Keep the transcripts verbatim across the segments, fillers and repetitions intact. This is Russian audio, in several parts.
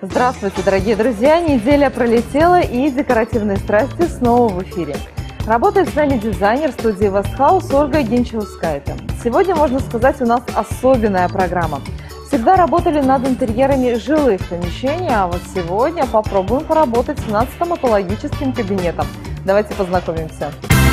Здравствуйте, дорогие друзья! Неделя пролетела, и декоративные страсти снова в эфире. Работает с нами дизайнер студии Вестхаус Ольга Генчаускайте. Сегодня, можно сказать, у нас особенная программа. Всегда работали над интерьерами жилых помещений, а вот сегодня попробуем поработать над стоматологическим кабинетом. Давайте познакомимся.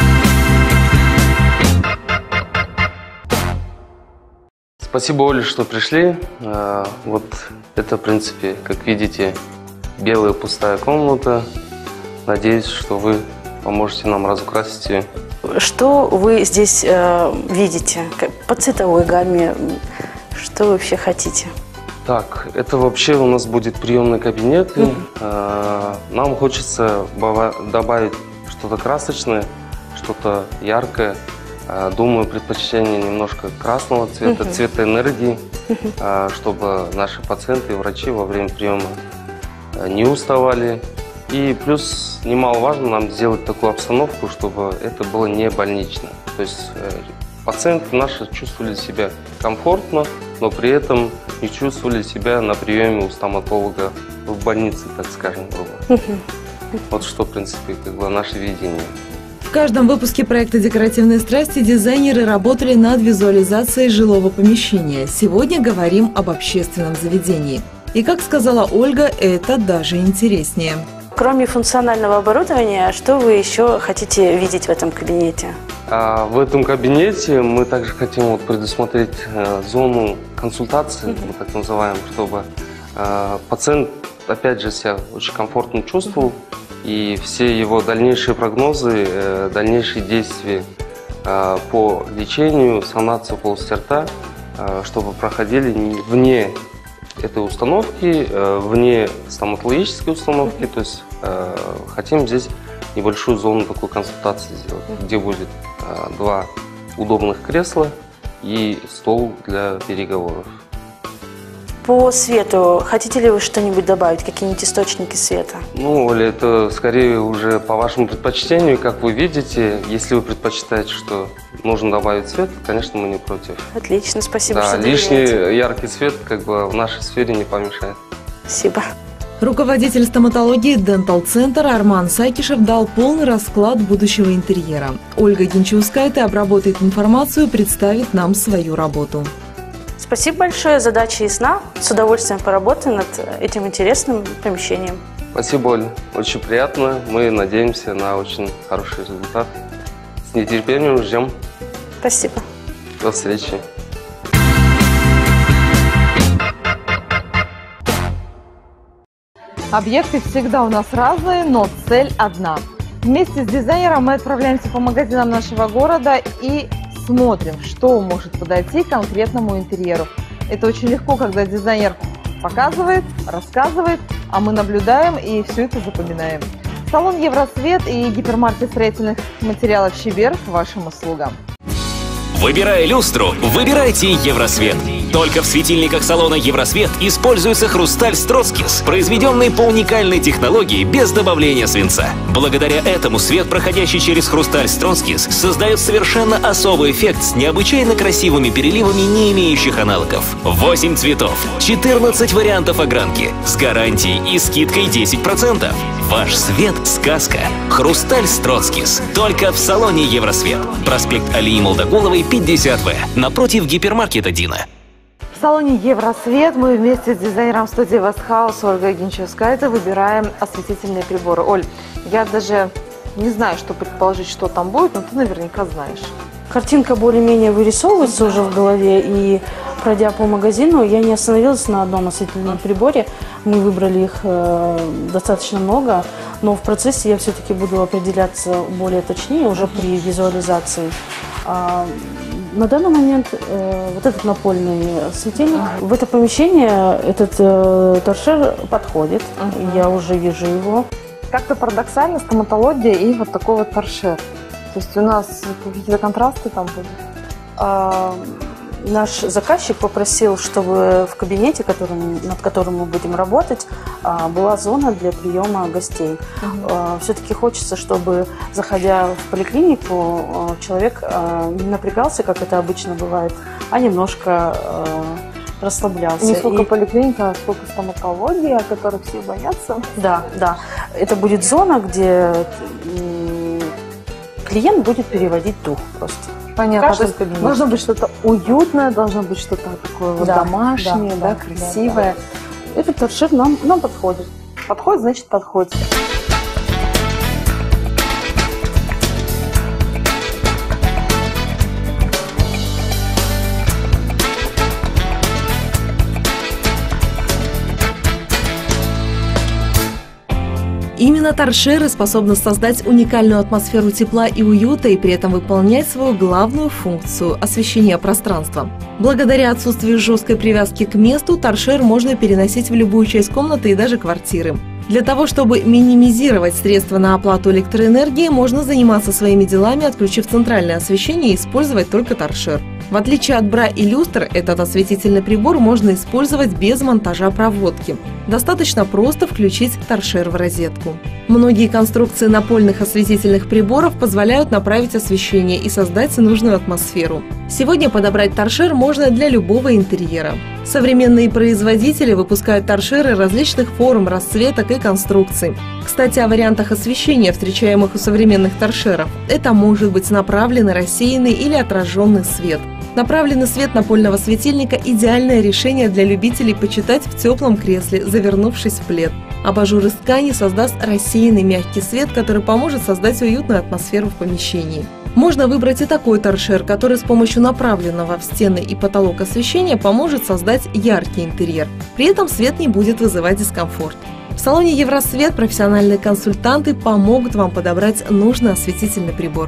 Спасибо, Оля, что пришли. Вот это, в принципе, как видите, белая пустая комната. Надеюсь, что вы поможете нам разукрасить ее. Что вы здесь э, видите по цветовой гамме? Что вы вообще хотите? Так, это вообще у нас будет приемный кабинет. Mm-hmm. Нам хочется добавить что-то красочное, что-то яркое. Думаю, предпочтение немножко красного цвета, uh-huh. цвета энергии, uh-huh. чтобы наши пациенты и врачи во время приема не уставали. И плюс, немаловажно, нам сделать такую обстановку, чтобы это было не больнично. То есть пациенты наши чувствовали себя комфортно, но при этом не чувствовали себя на приеме у стоматолога в больнице, так скажем, грубо. Uh-huh. Вот что, в принципе, как бы наше видение. В каждом выпуске проекта «Декоративные страсти» дизайнеры работали над визуализацией жилого помещения. Сегодня говорим об общественном заведении. И, как сказала Ольга, это даже интереснее. Кроме функционального оборудования, что вы еще хотите видеть в этом кабинете? А в этом кабинете мы также хотим вот предусмотреть э, зону консультации, mm-hmm. мы так называем, чтобы э, пациент, опять же, себя очень комфортно чувствовал. Mm-hmm. И все его дальнейшие прогнозы, дальнейшие действия по лечению, санации полости рта, чтобы проходили вне этой установки, вне стоматологической установки. То есть хотим здесь небольшую зону такой консультации сделать, где будет два удобных кресла и стол для переговоров. По свету, хотите ли вы что-нибудь добавить, какие-нибудь источники света? Ну, Оля, это скорее уже по вашему предпочтению, как вы видите. Если вы предпочитаете, что нужно добавить свет, конечно, мы не против. Отлично, спасибо, да, что лишний доверяете. Яркий свет как бы в нашей сфере не помешает. Спасибо. Руководитель стоматологии Dental Center Арман Сайкишев дал полный расклад будущего интерьера. Ольга Генчаускайте обработает информацию, представит нам свою работу. Спасибо большое, задача ясна. С удовольствием поработаем над этим интересным помещением. Спасибо, Оль. Очень приятно. Мы надеемся на очень хороший результат. С нетерпением ждем. Спасибо. До встречи. Объекты всегда у нас разные, но цель одна. Вместе с дизайнером мы отправляемся по магазинам нашего города и смотрим, что может подойти к конкретному интерьеру. Это очень легко, когда дизайнер показывает, рассказывает, а мы наблюдаем и все это запоминаем. Салон Евросвет и гипермаркет строительных материалов Щебер к вашим услугам. Выбирая люстру, выбирайте Евросвет. Только в светильниках салона Евросвет используется хрусталь Строцкис, произведенный по уникальной технологии без добавления свинца. Благодаря этому свет, проходящий через хрусталь Строцкис, создает совершенно особый эффект с необычайно красивыми переливами, не имеющих аналогов. восемь цветов, четырнадцать вариантов огранки, с гарантией и скидкой десять процентов. Ваш свет – сказка. Хрусталь Строцкис. Только в салоне Евросвет. Проспект Алии Молдоголовой, пятьдесят вэ. Напротив гипермаркета Дина. В салоне Евросвет мы вместе с дизайнером студии Вестхаус Ольгой Генчаускайте выбираем осветительные приборы. Оль, я даже не знаю, что предположить, что там будет, но ты наверняка знаешь. Картинка более-менее вырисовывается уже в голове, и пройдя по магазину, я не остановилась на одном осветительном приборе. Мы выбрали их э, достаточно много, но в процессе я все-таки буду определяться более точнее уже при визуализации. А, на данный момент э, вот этот напольный светильник, uh-huh. в это помещение этот э, торшер подходит, uh-huh. я уже вижу его. Как-то парадоксально стоматология и вот такой вот торшер. То есть у нас какие-то контрасты там будут? А, наш заказчик попросил, чтобы в кабинете, которым, над которым мы будем работать, а, была зона для приема гостей. Uh-huh. а, все-таки хочется, чтобы, заходя в поликлинику, а, человек а, не напрягался, как это обычно бывает, а немножко а, расслаблялся. Не сколько И- поликлиника, а сколько стоматологии, о которых все боятся. Да, да. Это будет зона, где м, клиент будет переводить дух просто. Понятно. Каждый То есть кабинет. должно быть что-то уютное, должно быть что-то такое вот Да, домашнее, да, да, да, красивое. Этот торшер нам, нам подходит. Подходит, значит, подходит. Именно торшеры способны создать уникальную атмосферу тепла и уюта и при этом выполнять свою главную функцию – освещение пространства. Благодаря отсутствию жесткой привязки к месту, торшер можно переносить в любую часть комнаты и даже квартиры. Для того, чтобы минимизировать средства на оплату электроэнергии, можно заниматься своими делами, отключив центральное освещение и использовать только торшер. В отличие от бра и люстр, этот осветительный прибор можно использовать без монтажа проводки. Достаточно просто включить торшер в розетку. Многие конструкции напольных осветительных приборов позволяют направить освещение и создать нужную атмосферу. Сегодня подобрать торшер можно для любого интерьера. Современные производители выпускают торшеры различных форм, расцветок и конструкций. Кстати, о вариантах освещения, встречаемых у современных торшеров. Это может быть направленный, рассеянный или отраженный свет. Направленный свет напольного светильника – идеальное решение для любителей почитать в теплом кресле, завернувшись в плед. Абажур из ткани создаст рассеянный мягкий свет, который поможет создать уютную атмосферу в помещении. Можно выбрать и такой торшер, который с помощью направленного в стены и потолок освещения поможет создать яркий интерьер. При этом свет не будет вызывать дискомфорт. В салоне Евросвет профессиональные консультанты помогут вам подобрать нужный осветительный прибор.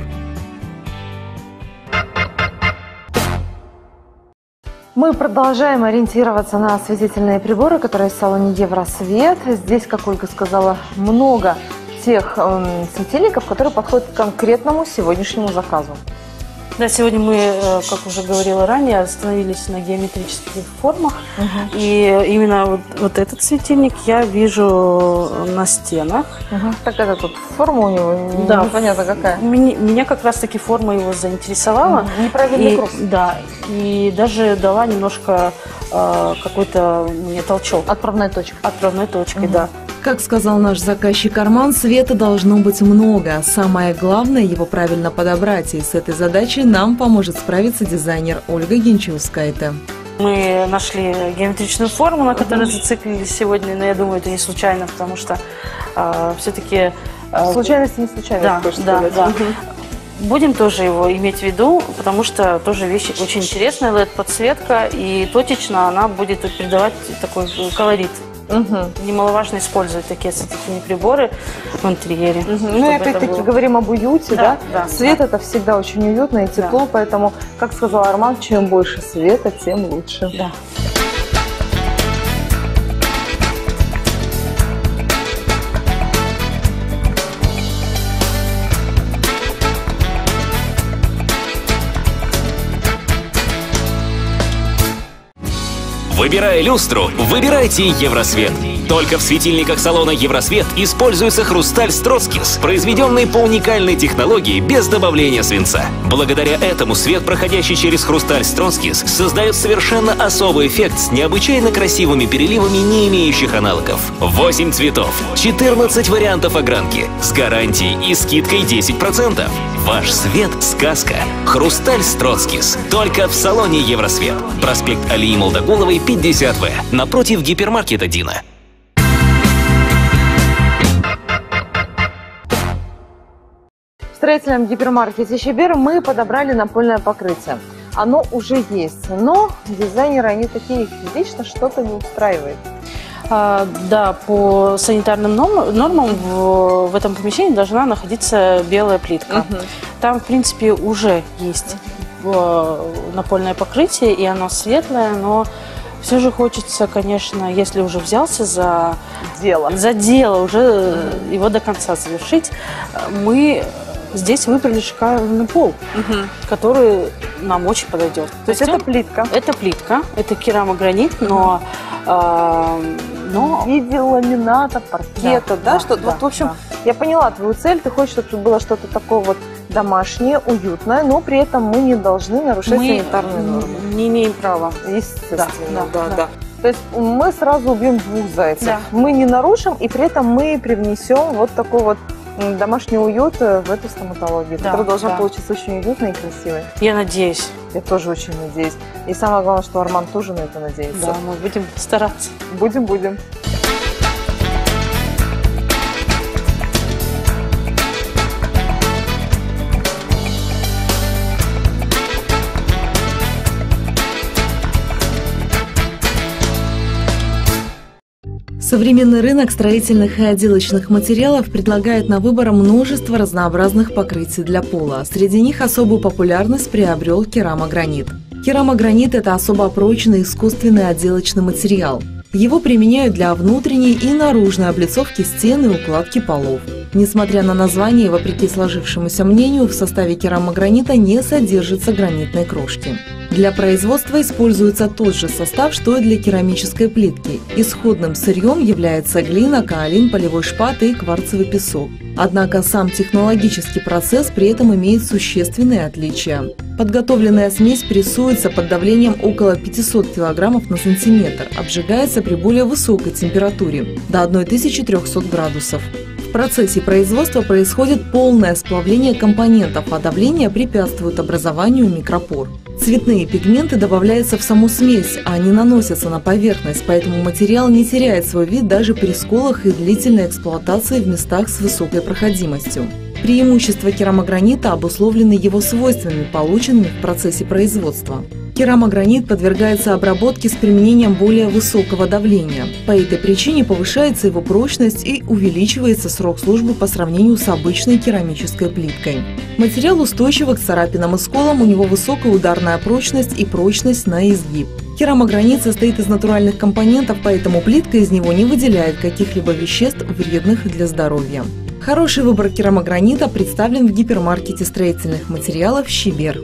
Мы продолжаем ориентироваться на осветительные приборы, которые в салоне Евросвет. Здесь, как Ольга сказала, много тех эм, светильников, которые подходят к конкретному сегодняшнему заказу. Да, сегодня мы, э, как уже говорила ранее, остановились на геометрических формах. Угу. И именно вот, вот этот светильник я вижу на стенах. Угу. Так это тут форма у него, Да. непонятно какая. Меня, меня как раз-таки форма его заинтересовала. Угу. Неправильный И- круг. Да, и даже дала немножко э, какой-то мне толчок. Отправная точка. Отправной точкой, Мгм. да. Как сказал наш заказчик Арман, света должно быть много. Самое главное – его правильно подобрать. И с этой задачей нам поможет справиться дизайнер Ольга Генчаускайте. Мы нашли геометричную форму, на которой зациклились сегодня, но я думаю, это не случайно, потому что э, все-таки... э, Случайность не случайность, Да, хочешь да, сказать. да. Мгм. Будем тоже его иметь в виду, потому что тоже вещь очень интересная, эл и ди-подсветка, и точечно она будет придавать такой колорит. Мгм. Немаловажно использовать такие осветительные приборы в интерьере. Мгм. чтобы Ну и это опять-таки было. говорим об уюте, да? Да, да, Свет да. это всегда очень уютно и тепло, поэтому, как сказал Арман, чем больше света, тем лучше. Да. Выбирая люстру, выбирайте Евросвет. Только в светильниках салона Евросвет используется хрусталь Строцкис, произведенный по уникальной технологии без добавления свинца. Благодаря этому свет, проходящий через хрусталь Строцкис, создает совершенно особый эффект с необычайно красивыми переливами, не имеющих аналогов. восемь цветов, четырнадцать вариантов огранки, с гарантией и скидкой десять процентов. Ваш свет – сказка. Хрусталь Строцкис. Только в салоне Евросвет. Проспект Алии Молдогуловой, пятьдесят вэ. Напротив гипермаркета Дина. В строительном гипермаркете «Щебер» мы подобрали напольное покрытие. Оно уже есть, но дизайнеры, они такие, их вечно что-то не устраивает. А, да, по санитарным норм- нормам в, в этом помещении должна находиться белая плитка. Мгм. Там, в принципе, уже есть э, напольное покрытие, и оно светлое, но все же хочется, конечно, если уже взялся за Дело. за дело, уже его до конца завершить, мы здесь выбрали шикарный пол, который нам очень подойдет. То есть это плитка. Это плитка, это керамогранит, но, э, но В виде ламината, паркета, да, Да, да, что да, вот, в общем, да. я поняла твою цель, ты хочешь, чтобы было что-то такое вот домашнее, уютное, но при этом мы не должны нарушать Мы санитарные нормы. не имеем права. Естественно, Да, да, да, да. да. То есть мы сразу убьем двух зайцев. Да. Мы не нарушим, и при этом мы привнесем вот такой вот м, домашний уют э, в эту стоматологию, Да, которая должна да. получиться очень уютной и красивой. Я надеюсь. Я тоже очень надеюсь. И самое главное, что Арман тоже на это надеется. Да, мы будем стараться. Будем, будем. Современный рынок строительных и отделочных материалов предлагает на выбор множество разнообразных покрытий для пола. Среди них особую популярность приобрел керамогранит. Керамогранит – это особо прочный искусственный отделочный материал. Его применяют для внутренней и наружной облицовки стен и укладки полов. Несмотря на название, вопреки сложившемуся мнению, в составе керамогранита не содержится гранитной крошки. Для производства используется тот же состав, что и для керамической плитки. Исходным сырьем является глина, каолин, полевой шпат и кварцевый песок. Однако сам технологический процесс при этом имеет существенные отличия. Подготовленная смесь прессуется под давлением около пятисот килограммов на сантиметр, обжигается при более высокой температуре – до тысячи трёхсот градусов. В процессе производства происходит полное сплавление компонентов, а давление препятствует образованию микропор. Цветные пигменты добавляются в саму смесь, а не наносятся на поверхность, поэтому материал не теряет свой вид даже при сколах и длительной эксплуатации в местах с высокой проходимостью. Преимущества керамогранита обусловлены его свойствами, полученными в процессе производства. Керамогранит подвергается обработке с применением более высокого давления. По этой причине повышается его прочность и увеличивается срок службы по сравнению с обычной керамической плиткой. Материал устойчивый к царапинам и сколам, у него высокая ударная прочность и прочность на изгиб. Керамогранит состоит из натуральных компонентов, поэтому плитка из него не выделяет каких-либо веществ, вредных для здоровья. Хороший выбор керамогранита представлен в гипермаркете строительных материалов «Щебер».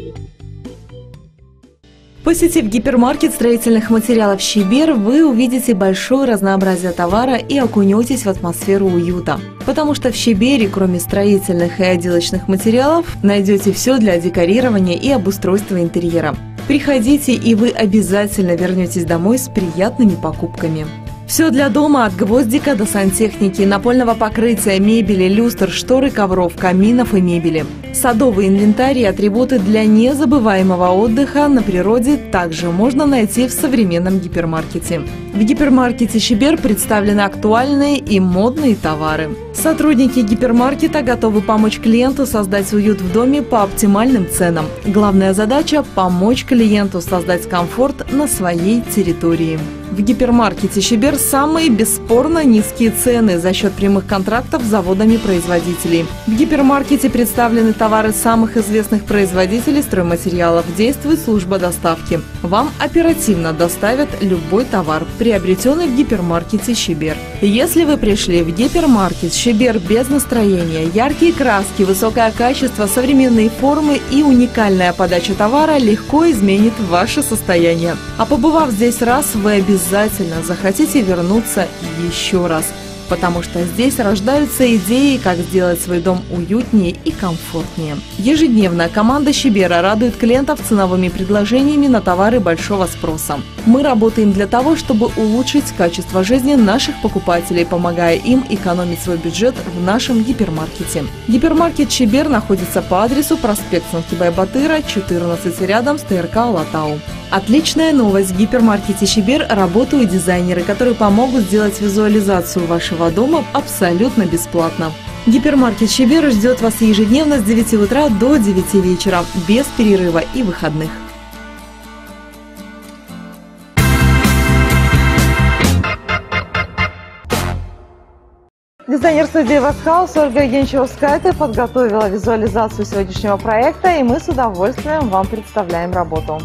Посетив гипермаркет строительных материалов «Щебер», вы увидите большое разнообразие товара и окунетесь в атмосферу уюта. Потому что в «Щебере», кроме строительных и отделочных материалов, найдете все для декорирования и обустройства интерьера. Приходите, и вы обязательно вернетесь домой с приятными покупками. Все для дома, от гвоздика до сантехники, напольного покрытия, мебели, люстр, шторы, ковров, каминов и мебели. Садовый инвентарь и атрибуты для незабываемого отдыха на природе также можно найти в современном гипермаркете. В гипермаркете «Щебер» представлены актуальные и модные товары. Сотрудники гипермаркета готовы помочь клиенту создать уют в доме по оптимальным ценам. Главная задача – помочь клиенту создать комфорт на своей территории. В гипермаркете «Щебер» самые бесспорно низкие цены за счет прямых контрактов с заводами-производителей. В гипермаркете представлены товары самых известных производителей стройматериалов. Действует служба доставки. Вам оперативно доставят любой товар, приобретенный в гипермаркете «Щебер». Если вы пришли в гипермаркет «Щебер» без настроения, яркие краски, высокое качество, современные формы и уникальная подача товара легко изменит ваше состояние. А побывав здесь раз, вы обязательно Обязательно захотите вернуться еще раз, потому что здесь рождаются идеи, как сделать свой дом уютнее и комфортнее. Ежедневно команда «Щебера» радует клиентов ценовыми предложениями на товары большого спроса. Мы работаем для того, чтобы улучшить качество жизни наших покупателей, помогая им экономить свой бюджет в нашем гипермаркете. Гипермаркет «Щебер» находится по адресу проспект Санкибай-Батыра, четырнадцать, рядом с ТРК «Алатау». Отличная новость! В гипермаркете «Щебер» работают дизайнеры, которые помогут сделать визуализацию вашего дома абсолютно бесплатно. Гипермаркет «Щебер» ждет вас ежедневно с девяти утра до девяти вечера, без перерыва и выходных. Дизайнер студии «Вестхаус» Ольга Евгеньевна подготовила визуализацию сегодняшнего проекта, и мы с удовольствием вам представляем работу.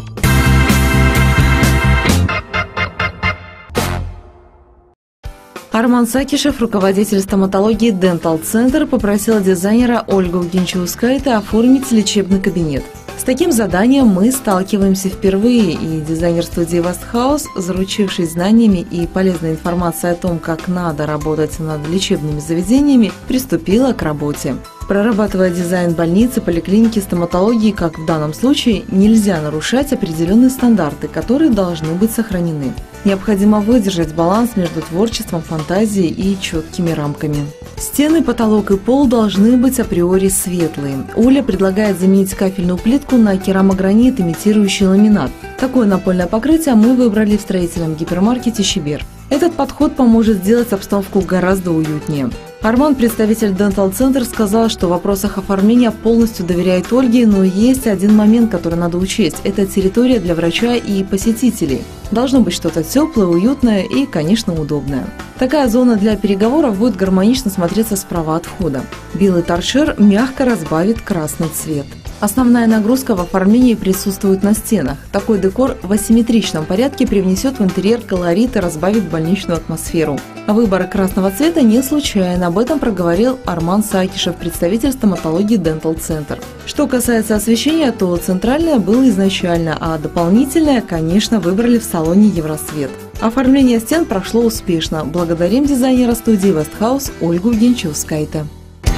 Арман Сакишев, руководитель стоматологии Dental Center, попросил дизайнера Ольгу Евгеньевну оформить лечебный кабинет. С таким заданием мы сталкиваемся впервые, и дизайнер студии «Вестхаус», заручившись знаниями и полезной информацией о том, как надо работать над лечебными заведениями, приступила к работе. Прорабатывая дизайн больницы, поликлиники, стоматологии, как в данном случае, нельзя нарушать определенные стандарты, которые должны быть сохранены. Необходимо выдержать баланс между творчеством, фантазией и четкими рамками. Стены, потолок и пол должны быть априори светлые. Оля предлагает заменить кафельную плитку на керамогранит, имитирующий ламинат. Такое напольное покрытие мы выбрали в строительном гипермаркете «Щебер». Этот подход поможет сделать обстановку гораздо уютнее. Арман, представитель Dental Center, сказал, что в вопросах оформления полностью доверяет Ольге, но есть один момент, который надо учесть. Это территория для врача и посетителей. Должно быть что-то теплое, уютное и, конечно, удобное. Такая зона для переговоров будет гармонично смотреться справа от входа. Белый торшер мягко разбавит красный цвет. Основная нагрузка в оформлении присутствует на стенах. Такой декор в асимметричном порядке привнесет в интерьер колорит и разбавит больничную атмосферу. А выбор красного цвета не случайен. Об этом проговорил Арман Сакишев, представитель стоматологии Dental Center. Что касается освещения, то центральное было изначально, а дополнительное, конечно, выбрали в салоне Евросвет. Оформление стен прошло успешно. Благодарим дизайнера студии Вестхаус Ольгу Генчевскайте.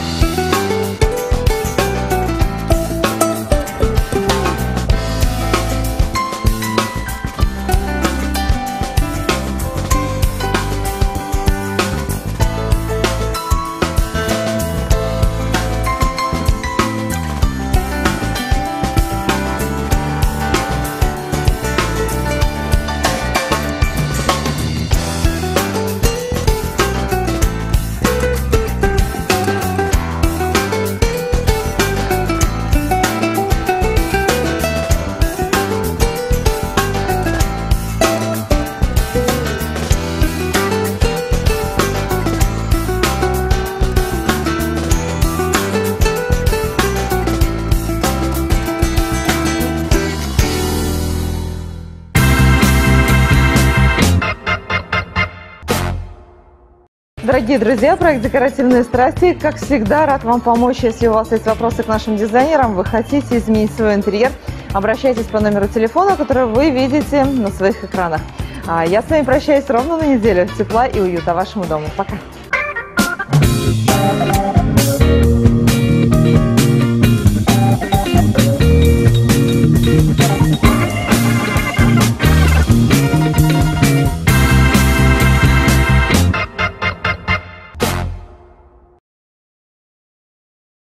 Дорогие друзья, проект «Декоративные страсти», как всегда, рад вам помочь. Если у вас есть вопросы к нашим дизайнерам, вы хотите изменить свой интерьер, обращайтесь по номеру телефона, который вы видите на своих экранах. А я с вами прощаюсь ровно на неделю. Тепла и уюта вашему дому. Пока!